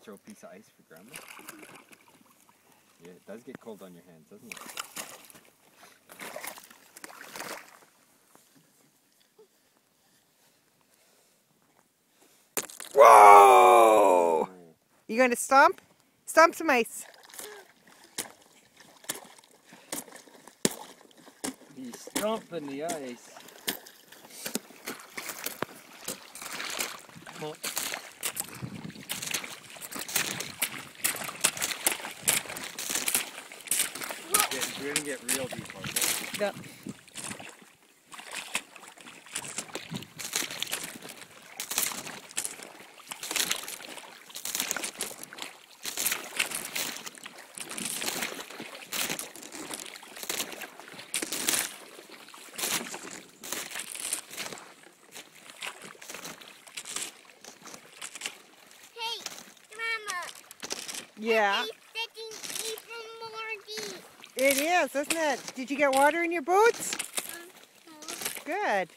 throw a piece of ice for Grandma? Yeah, it does get cold on your hands, doesn't it? Whoa! You going to stomp? Stomp some ice. He's stomping the ice. Oh. We're gonna get real deep on this. Yep. Hey, Grandma. Yeah. It's getting even more deep. It is, isn't it? Did you get water in your boots? Good.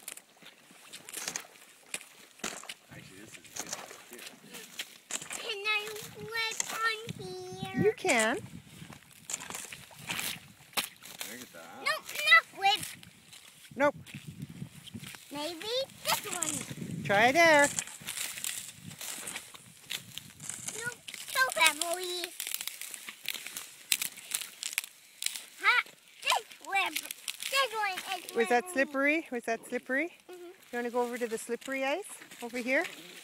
Actually, this is good. Can I flip on here? You can. Look at that. Nope, not flip. Nope. Maybe this one. Try there. Nope, so heavily. Ha! This flip. This one is Was that slippery. slippery? Was that slippery? Mhm. You want to go over to the slippery ice? Over here?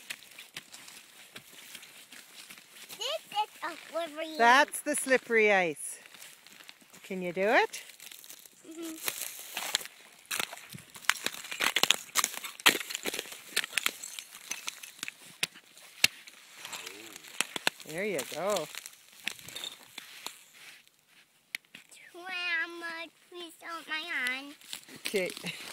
This is a slippery. That's the slippery ice. Can you do it? Mhm. There you go. Grandma, please hold my hand. Okay.